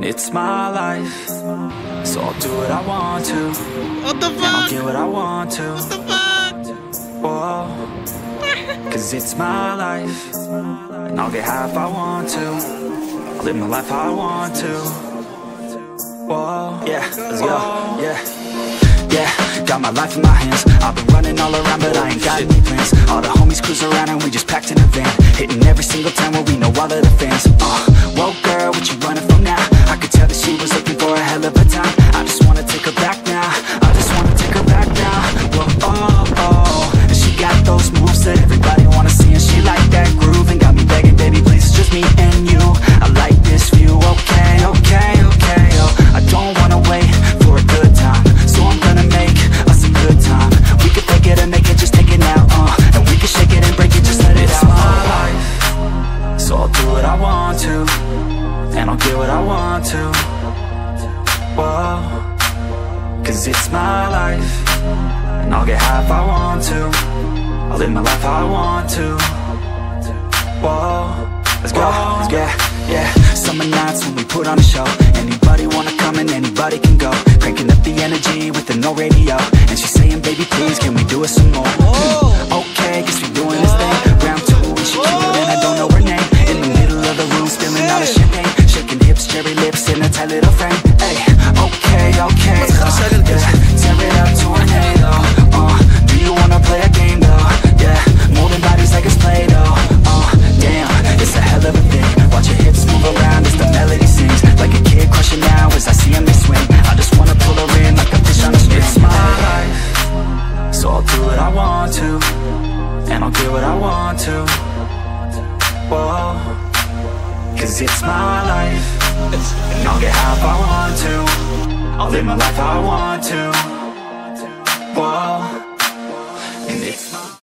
and it's my life. So I'll do what I want to, What the fuck? and I'll get what I want to. What the fuck? Whoa, cause it's my life, and I'll get high if I want to. I'll live my life how I want to. Whoa, yeah, let's go, yeah. Yeah, got my life in my hands. I've been running all around, but I ain't got any plans. All the homies cruise around and we just packed in a van, hitting every single town where we know all of the fans. Whoa girl, what you running from now? I could tell that she was looking for a hell of a time. I just wanna take her back now. I just wanna take her back now. Whoa, oh, oh. And she got those moves that everybody wanna see, and she like that groove and got me begging, baby, please, it's just me and you. I like this view, okay, okay, okay. Oh, I don't wanna wait for a good time, so I'm gonna make us a good time. We could fake it and make it, just take it now, and we can shake it and break it, just let it out. It's my life, so I'll do what I want to, and I'll get what I want to. Whoa, cause it's my life, and I'll get high if I want to. I'll live my life how I want to. Whoa, let's go, yeah. Summer nights when we put on a show, anybody wanna come and anybody can go. Cranking up the energy with the no radio, and she's saying, baby, please, can we do it some more? Okay, guess we doing this thing. Round two, and she cute and I don't know her name. In the middle of the room, spilling all the champagne, shaking hips, cherry lips in a tight little frame. Hey, okay, okay, tear it up, tornado. Do you wanna play a game though? Yeah, moving bodies like it's Play-Doh. Damn, it's a hell of a thing. Watch your hips move around as the melody sings, like a kid crushing now as I see him they swing. I just wanna pull her in like a fish on a string. It's my life, so I'll do what I want to, and I'll get what I want to. Whoa, cause it's my life, and I'll get high if I want to. I'll live my life how I want to. Whoa, and it's my